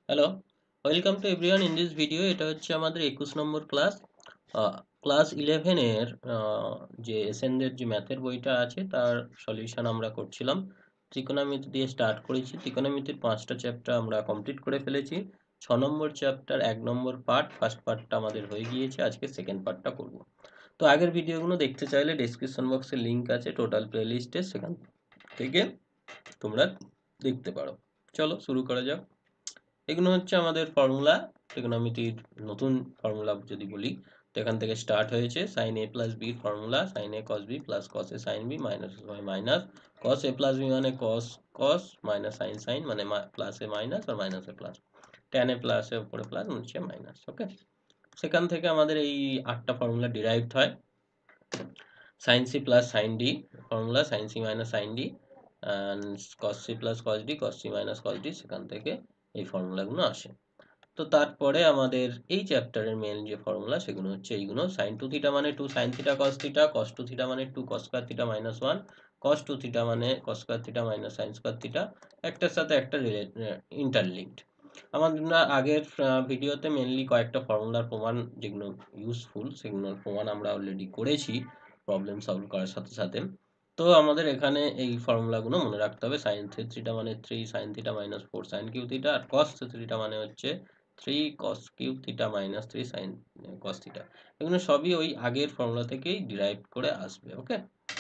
Hello, welcome to everyone in this video. এটা হচ্ছে আমাদের 21 নম্বর ক্লাস। ক্লাস 11 এর যে এসএনদের যে ম্যাথের বইটা আছে তার সলিউশন আমরা করছিলাম। ত্রিকোণমিতি দিয়ে স্টার্ট করেছি। ত্রিকোণমিতির 5টা চ্যাপ্টার আমরা কমপ্লিট করে ফেলেছি। 6 নম্বর চ্যাপ্টার 1 নম্বর পার্ট, ফার্স্ট পার্টটা আমাদের হয়ে গিয়েছে। আজকে সেকেন্ড পার্টটা করব। তো আগের ভিডিওগুলো দেখতে চাইলে ডেসক্রিপশন বক্সে লিংক আছে টোটাল প্লেলিস্টে, সেখান থেকে তোমরা দেখতে পারো। চলো শুরু করা যাক। এগুলো হচ্ছে আমাদের ফর্মুলা, ট্রিগোনোমেট্রির নতুন ফর্মুলা যদি বলি তো এখান থেকে স্টার্ট হয়েছে। সাইন এ প্লাস বির formula sine A cos B plus cos A sine B minus minus cos A plus B মানে cos cos minus sine sine মানে প্লাস এ মাইনাস আর minus A plus, tan A plus A উপরে plus নিচে minus. Okay, সেখান থেকে আমাদের এই 8টা ফর্মুলা ডিরাইভড হয়। Sine C plus sine D formula sine C minus sine D, cos C plus কস D cos C minus cos D, সেখান থেকে এই ফর্মুলাগুলো আসে। তো তারপরে আমাদের এই চ্যাপ্টারের মেন যে ফর্মুলা সেগুলো হচ্ছে এইগুলো। সাইন টু থিটা মানে 2 sine theta cos theta, cos two theta মানে 2 cos square theta minus 1, cos two theta মানে cos square theta minus sine square theta, একটার সাথে একটা ইন্টারলিঙ্কড। আমরা আগের ভিডিওতে মেনলি কয়েকটা ফর্মুলার প্রমাণ যেগুলো ইউজফুল সেগুলোর প্রমাণ আমরা অলরেডি করেছি প্রবলেম সলভ করার সাথে সাথে। তো আমাদের এখানে এই ফর্মুলাগুলো মনে রাখতে হবে। সাইন থিটা মানে 3 sine theta minus 4 sine cube theta, আর কস থিটা মানে হচ্ছে 3 cos cube theta minus 3 sin cos theta. এগুলো সবই ওই আগের ফর্মুলা থেকেই ডিরাইভ করে আসবে। ওকে,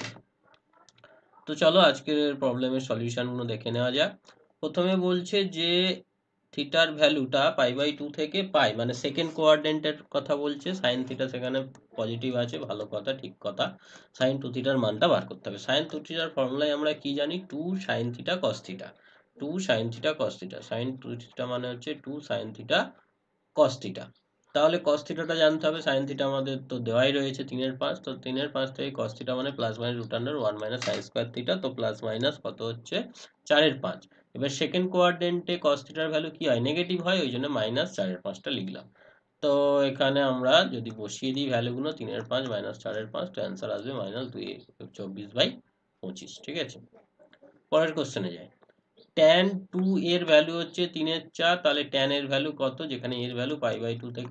তো চলো আজকের প্রবলেমের সলিউশনগুলো দেখে নেওয়া যাক। প্রথমে বলছে যে থিটার ভ্যালুটা π/2 থেকে পাই মানে সেকেন্ড কোয়াড্রেন্টের কথা বলছে। সাইন থিটা সেখানে পজিটিভ আছে, ভালো কথা, ঠিক কথা। সাইন টু থিটার মানটা বার করতে হবে। সাইন টু থিটার ফর্মুলায় আমরা কি জানি? 2 sine theta cos theta, 2 sine theta cos theta. Sine two theta মানে হচ্ছে 2 সাইন থিটা কস থিটা। তাহলে কস থিটাটা জানতে হবে। সাইন থিটা আমাদের তো দেওয়াই রয়েছে 3/5, তো 3/5 থেকে কস থিটা মানে plus minus root under 1 minus sine square theta, তো প্লাস মাইনাস কত হচ্ছে 4/5। এবার সেকেন্ড কোয়াড্রেন্টে কস থিটার ভ্যালু কি হয়? নেগেটিভ হয়, ওই জন্য মাইনাস 4/5টা লিখলাম। তো এখানে আমরা যদি বসিয়ে দিই ভ্যালুগুলো 3/5 মাইনাস 4/5, তো অ্যান্সার আসবে মাইনাস 2/24/25। ঠিক আছে, পরের কোশ্চেনে যাই। ট্যান 2 এর ভ্যালু হচ্ছে 3/4, তাহলে ট্যান এর ভ্যালু কত? যেখানে এর ভ্যালু π/2 থেকে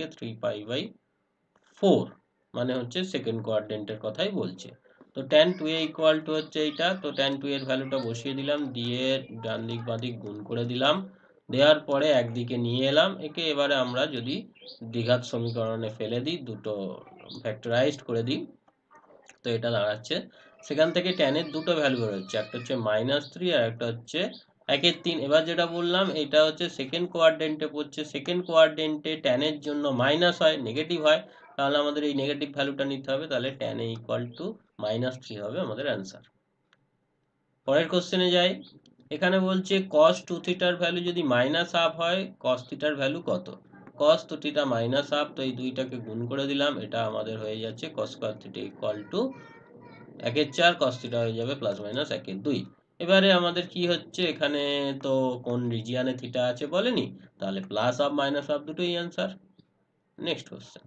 3π/4 মানে হচ্ছে সেকেন্ড কোয়াড্রেন্টের কথাই বলছে। তো ট্যান 2 এ ইকুয়াল টু হচ্ছে এইটা। তো ট্যান 2 এর ভ্যালুটা বসিয়ে দিলাম, দিয়ে ডান দিক বাঁ দিক গুণ করে দিলাম। দেওয়ার পরে একদিকে নিয়ে এলাম একে। এবারে আমরা যদি দ্বিঘাত সমীকরণে ফেলে দিই, দুটো ফ্যাক্টরাইজড করে দিই, তো এটা দাঁড়াচ্ছে সেখান থেকে ট্যানের দুটো ভ্যালু বেরোচ্ছে, একটা হচ্ছে -3 আর একটা হচ্ছে 1/3। এবার যেটা বললাম এটা হচ্ছে সেকেন্ড কোয়াড্রেন্টে পড়ছে। সেকেন্ড কোয়াড্রেন্টে ট্যানের জন্য মাইনাস হয়, নেগেটিভ হয়, তাহলে আমাদের এই নেগেটিভ ভ্যালুটা নিতে হবে। তাহলে ট্যান এ ইকুয়াল টু -3 হবে আমাদের অ্যান্সার। পরের কোশ্চেনে যাই। এখানে বলছে cos 2 থিটার ভ্যালু যদি -1/2 হয়, cos থিটার ভ্যালু কত? cos 2 থিটা -1/2, তো এই দুইটাকে গুণ করে দিলাম, এটা আমাদের হয়ে যাচ্ছে cos square theta equal to 1/4, cos theta হয়ে যাবে প্লাস মাইনাস 1/2। এবারে আমাদের কি হচ্ছে? এখানে তো কোন রিজিয়ানে থিটা আছে বলেনি, তাহলে প্লাস হাফ মাইনাস হাফ দুটোই answer. Next question.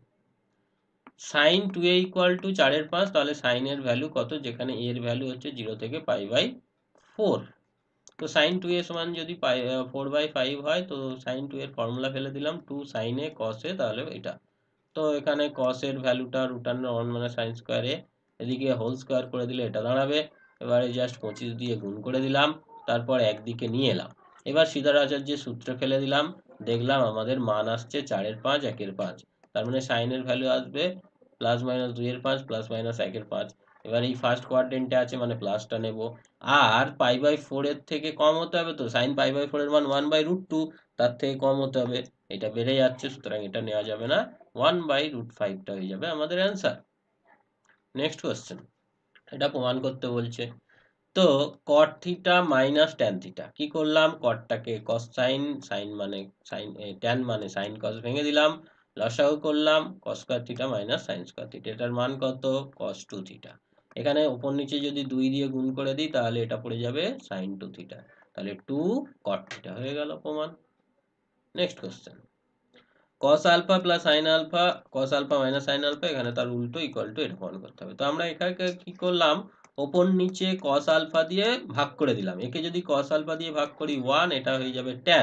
Sine 2a equal to 4/5, তাহলে সাইন এর ভ্যালু কত? যেখানে এর ভ্যালু হচ্ছে 0 থেকে π/4। তো সাইন 2a সমান যদি 4/5 হয়, তো সাইন 2 এর ফর্মুলা ফেলে দিলাম 2 সাইন এ কস এ, তাহলে এটা। তো এখানে cos এর ভ্যালুটা রুট আন্ডার 1 মানে সাইন স্কয়ার এ, এদিকে হোল স্কয়ার করে দিলে এটা দাঁড়াবে। এবারে জাস্ট 25 দিয়ে গুণ করে দিলাম, তারপর একদিকে নিয়ে এলাম। এবার সিদ্ধারাচার্যের সূত্রে ফেলে দিলাম, দেখলাম আমাদের মান আসছে 4/5 1/5। তার মানে সাইনের ভ্যালু আসবে প্লাস মাইনাস 2/5 প্লাস মাইনাস 1/5। এবার এই ফার্স্ট কোয়াড্রেন্টে আছে মানে প্লাসটা নেব, আর π/4 এর থেকে কম হতে হবে। তো সাইন π/4 এর মান 1/√2, তার থেকে কম হতে হবে। এটা বেড়ে যাচ্ছে, সুতরাং এটা নেওয়া যাবে না, 1/√5টা হয়ে যাবে আমাদের অ্যান্সার। নেক্সট কোশ্চেন, এটা প্রমাণ করতে বলছে। তো cot theta minus tan theta, কি করলাম? কটটাকে cos সাইন, সাইন মানে সাইন, ট্যান মানে সাইন কস ভেঙে দিলাম, লসাগু করলাম cos square theta minus sine square theta. এটার মান কত? cos 2 theta. এখানে উপর নিচে যদি 2 দিয়ে গুণ করে দিই তাহলে এটা পড়ে যাবে সাইন 2 থিটা, তাহলে 2 cot থিটা হয়ে গেল প্রমাণ। Next question. cos alpha plus sine alpha, cos alpha minus sine alpha, এখানে তার উল্টো ইকুয়াল টু এটা প্রমাণ করতে হবে। তো আমরা এখানে কি করলাম? ওপর নিচে cos আলফা দিয়ে ভাগ করে দিলাম। একে যদি cos আলফা দিয়ে ভাগ করি 1, এটা হয়ে যাবে tan।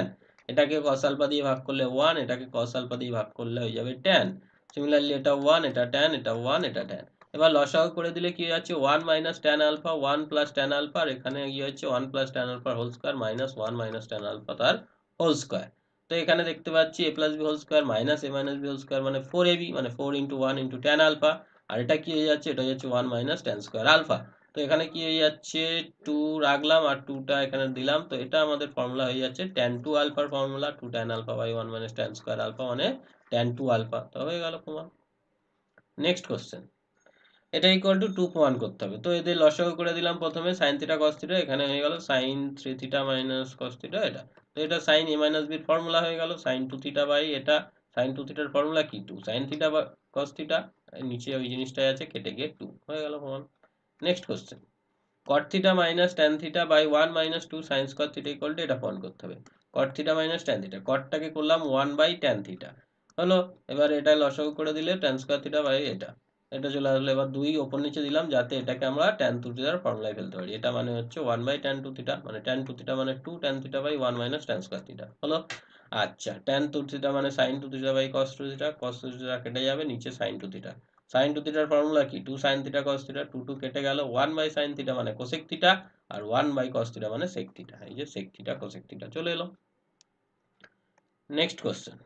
এটাকে cos আলফা দিয়ে ভাগ করলে 1, এটাকে cos আলফা দিয়ে ভাগ করলে হয়ে যাবে tan। সিমিলারলি এটা 1, এটা tan, এটা 1, এটা tan। এবার লসাগু করে দিলে কি হয়ে যাচ্ছে 1 minus tan alpha 1 plus tan alpha, আর এখানে কি হচ্ছে 1 plus tan alpha whole square minus 1 minus tan alpha তার হোল স্কয়ার। তো এখানে দেখতে পাচ্ছি a plus B whole square minus a minus B whole square মানে 4ab, মানে 4 ইন্টু 1 ইন্টু tan আলফা, আর এটা কি হয়ে যাচ্ছে, এটা হয়ে যাচ্ছে 1 মাইনাস tan স্কয়ার আলফা। তো এখানে কি হয়ে যাচ্ছে 2 রাখলাম আর 2টা এখানে দিলাম, তো এটা আমাদের ফর্মুলা হয়ে যাচ্ছে tan 2 আলফার formula 2 tan alpha by 1 minus tan square alpha মানে tan 2 আলফা। তো হয়ে গেল প্রমাণ। নেক্সট কোশ্চেন, এটা ইকুয়াল টু 2 প্রমাণ করতে হবে। তো এদের লসাগু করে দিলাম প্রথমে sin থিটা cos থিটা, এখানে হয়ে গেল sin 3 theta minus cos theta এটা। তো এটা sin a মাইনাস b এর ফর্মুলা হয়ে গেল sin 2 থিটা বাই এটা, sin 2 থিটার ফর্মুলা কি 2 sin থিটা বা cos থিটা, নিচে ওই জিনিসটাই আছে কেটে গিয়ে 2 হয়ে গেল প্রমাণ। Next question, cot theta minus tan theta by 1 minus 2 sin square theta equal to এটা প্রমাণ করতে হবে। cot theta minus tan theta, cotটাকে করলাম 1 বাই tan থিটা হলো, এবার এটা লসাগু করে দিলে tan স্কয়ার থিটা বাই এটা, এটা চলে আসলো। এবার 2 ওপর নিচে দিলাম যাতে এটাকে আমরা tan 2 থিটার ফর্মুলায় ফেলতে পারি। এটা মানে হচ্ছে 1 বাই tan 2 থিটা, মানে tan 2 থিটা মানে 2 tan theta by 1 minus tan square theta হলো। আচ্ছা tan 2 থিটা মানে sin 2 theta by cos 2 theta, cos 2 theta কেটে যাবে, নিচে sin 2 থিটা। sin 2 থিটার ফর্মুলা কি 2 sin থিটা cos থিটা, 2 2 কেটে গেল, 1 বাই sin থিটা মানে cosec থিটা, আর 1 বাই cos থিটা মানে sec থিটা, এই যে sec থিটা cosec থিটা চলে এলো। নেক্সট কোশ্চেন,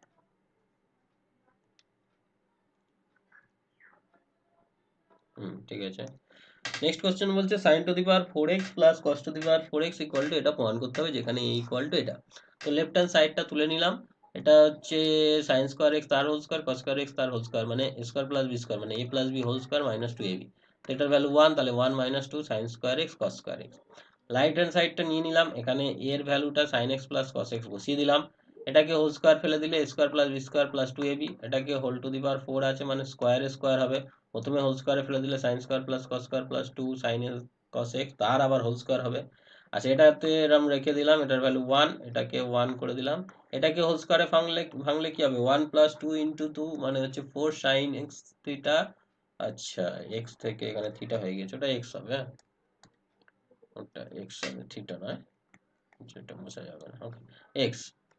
ঠিক আছে। নেক্সট কোশ্চেন বলছে sin to the power 4x plus cos to the power 4x equal to এটা প্রমাণ করতে হবে, যেখানে a ইকুয়াল টু এটা। তো লেফট হ্যান্ড সাইডটা তুলে নিলাম, এটা হচ্ছে sin স্কয়ার x তার whole square cos square x তার হোল স্কয়ার মানে a square plus b square মানে a plus b whole square minus 2ab। তো এটার ভ্যালু 1, তাহলে 1 minus 2 sin square x cos square x। Right hand সাইডটা নিয়ে নিলাম, এখানে a এর ভ্যালুটা sin x plus cos x বসিয়ে দিলাম, এটাকে হোল স্কয়ার ফেলে দিলে a square plus b square plus 2ab, এটাকে হোল টু দি পাওয়ার 4 আছে মানে স্কয়ারে স্কয়ার হবে, প্রথমে হোল স্কয়ারে ফেলে দিলে sin square plus cos square plus 2 sin cos x তার আবার হোল স্কয়ার হবে। আচ্ছা এটাতে এরকম রেখে দিলাম, এটার ভ্যালু 1, এটাকে 1 করে দিলাম, এটাকে হোল স্কয়ারে ভাঙলে কি হবে 1 প্লাস 2 ইন্টু 2 মানে হচ্ছে 4 sin x থিটা। আচ্ছা x থেকে এখানে থিটা হয়ে গেছে, ওটা x হবে, হ্যাঁ ওটা x হবে, থিটা নয়, যেটা বোঝা যাবে না, ওকে x।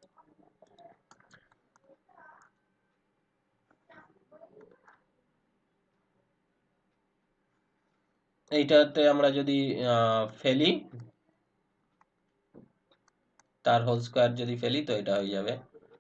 এইটাতে আমরা যদি ফেলি তার হোল স্কয়ার যদি ফেলি তো এটা হয়ে যাবে,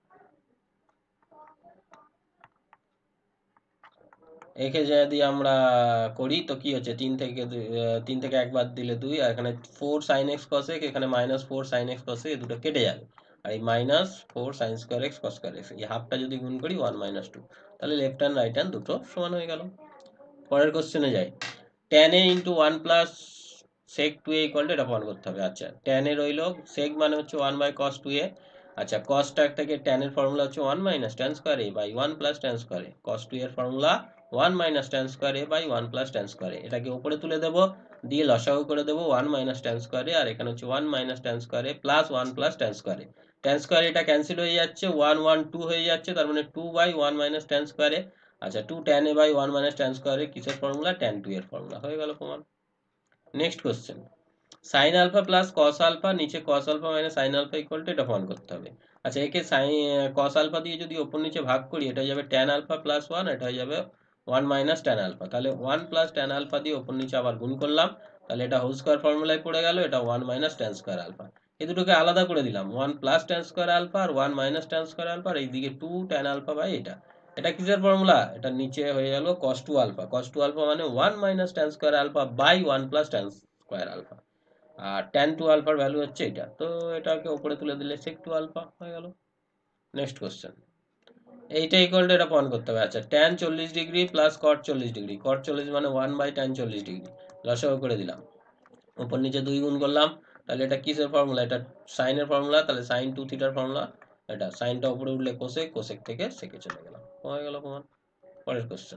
একে যদি আমরা করি তো কি হচ্ছে 3 থেকে 1 বাদ দিলে 2, আর এখানে 4 sin x cos x, এখানে minus 4 sin x cos x, এই দুটো কেটে যাবে, আর এই minus 4 sin square x cos square x এই হাফটা যদি গুণ করি 1 মাইনাস 2, তাহলে লেফট হ্যান্ড রাইট হ্যান্ড দুটো সমান হয়ে গেল। পরের কোশ্চেনে যাই, tan a into 1 plus sec 2a equal to এটা প্রমাণ করতে হবে। আচ্ছা tan এ রইল, sec মানে হচ্ছে 1 বাই cos 2a, আচ্ছা cos থেকে tan এর ফর্মুলা হচ্ছে 1 minus tan square a by 1 plus tan square a, cos 2 এর formula 1 minus tan square a by 1 plus tan square a, এটাকে উপরে তুলে দেব, দিয়ে লসাগু করে দেব 1 মাইনাস tan স্কয়ার a, আর এখানে হচ্ছে 1 minus tan square a plus 1 plus tan square a, tan square এটা ক্যান্সেল হয়ে যাচ্ছে, 1 1 2 হয়ে যাচ্ছে, তার মানে 2 by 1 minus tan square a। আচ্ছা 2 tan a by 1 minus tan square a কিসের ফর্মুলা, tan 2 এর ফর্মুলা, হয়ে গেল প্রমাণ। Next question, sin alpha plus cos alpha, নিচে cos alpha minus sin alpha equal to এটা প্রমাণ করতে হবে। আচ্ছা একে cos আলফা দিয়ে যদি ওপর নিচে ভাগ করি এটা হয়ে যাবে tan আলফা প্লাস 1, এটা হয়ে যাবে 1 মাইনাস tan আলফা, তাহলে 1 প্লাস tan আলফা দিয়ে ওপর নিচে আবার গুণ করলাম, তাহলে এটা হোল স্কয়ার ফর্মুলায় পড়ে গেল, এটা 1 মাইনাস tan স্কয়ার আলফা। এই দুটোকে আলাদা করে দিলাম, 1 প্লাস tan স্কয়ার আলফা আর 1 মাইনাস tan স্কয়ার আলফা, আর এইদিকে 2 tan আলফা বাই এটা, এটা কিসের ফর্মুলা, এটা নিচে হয়ে গেল cos 2 আলফা, cos 2 আলফা মানে 1 minus tan square alpha by 1 plus tan square alpha, আর tan 2 আলফার ভ্যালু হচ্ছে এটা, তো এটাকে উপরে তুলে দিলে sec 2 আলফা হয়ে গেল। নেক্সট কোশ্চেন, এইটা ইকুয়াল টু এটা প্রমাণ করতে হবে। আচ্ছা tan 40 degree plus cot 40 degree, cot 40 মানে 1 বাই tan 40 ডিগ্রি, লসাগু করে দিলাম, উপর নিচে 2 গুণ করলাম, তাহলে এটা কিসের ফর্মুলা, এটা sin এর ফর্মুলা, তাহলে sin 2 থিটার ফর্মুলা, এটা সাইনটা উপরে উঠলে কোসেক, কোসেক থেকে সেকে চলে গেলাম, হয়ে গেল প্রমাণ। পরের কোশ্চেন,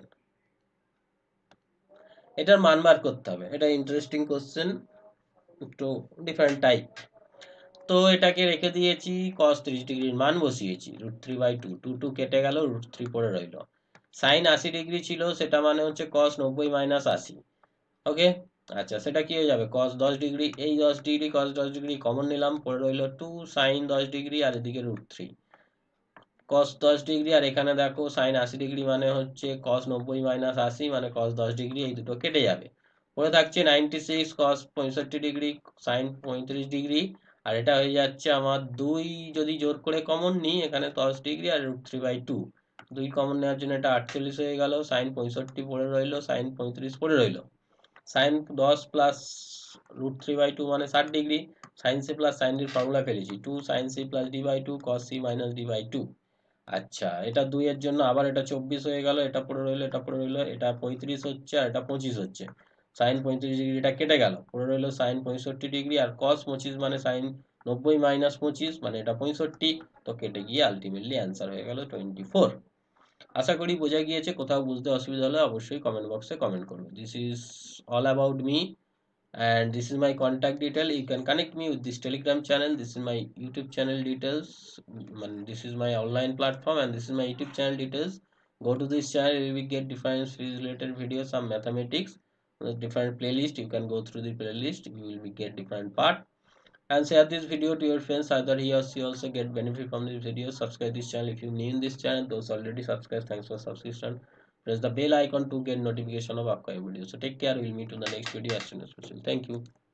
এটার মান বার করতে হবে, এটা ইন্টারেস্টিং কোশ্চেন, একটু ডিফারেন্ট টাইপ। তো এটাকে রেখে দিয়েছি, cos 30 ডিগ্রির মান বসিয়েছি, √3 বাই 2, 2 2 কেটে গেল, √3 পড়ে রইল। sin 80 ডিগ্রি ছিল, সেটা মানে হচ্ছে cos 90 মাইনাস 80, ওকে। আচ্ছা, সেটা কি হয়ে যাবে, cos 10 ডিগ্রি, এই 10 ডিগ্রি cos 10 ডিগ্রি কমন নিলাম, পড়ে রইল 2 sin 10 ডিগ্রি আর এদিকে √3 cos 10 ডিগ্রি, আর এখানে দেখো sin 80 ডিগ্রি মানে হচ্ছে cos 90 মাইনাস 80 মানে cos 10 ডিগ্রি, এই দুটো কেটে যাবে, পড়ে থাকছে 96 cos 65 ডিগ্রি sin 35 ডিগ্রি, আর এটা হয়ে যাচ্ছে আমার 2, যদি জোর করে কমন নিই এখানে 10 ডিগ্রি আর √3/2, 2 কমন নেওয়ার জন্য এটা 48 হয়ে গেল, sin 65 পড়ে রইল, sin 35 পড়ে রইল, sin 10 প্লাস √3/2 মানে 60 degree, sin c plus sin d এর ফর্মুলা ফেলেছি, 2 sin c plus d/2 cos c মাইনাস d/2। আচ্ছা, এটা 2 এর জন্য আবার এটা 24 হয়ে গেল, এটা পড়ে রইল, এটা পড়ে রইল, এটা 35 হচ্ছে আর এটা 25 হচ্ছে, sin 35 ডিগ্রিটা কেটে গেল, পড়ে রইল sin 65 ডিগ্রি, আর cos 25 মানে sin 90 মাইনাস 25 মানে এটা 65, তো কেটে গিয়ে আলটিমেটলি অ্যান্সার হয়ে গেল 24। আশা করি বোঝা গিয়েছে, কোথাও বুঝতে অসুবিধা হলে অবশ্যই কমেন্ট বক্সে কমেন্ট করবে। This is all about me, and this is my contact detail, you can connect me with this telegram channel, this is my youtube channel details, this is my online platform and this is my youtube channel details. Go to this channel, you will get different physics related videos, some mathematics, different playlist, you can go through the playlist, you will be get different part, and share this video to your friends, either he or she also get benefit from this video. Subscribe this channel if you new in this channel, those already subscribed, thanks for subscription, press the bell icon to get notification of upcoming videos. So take care, we'll meet in the next video as soon as possible. Thank you.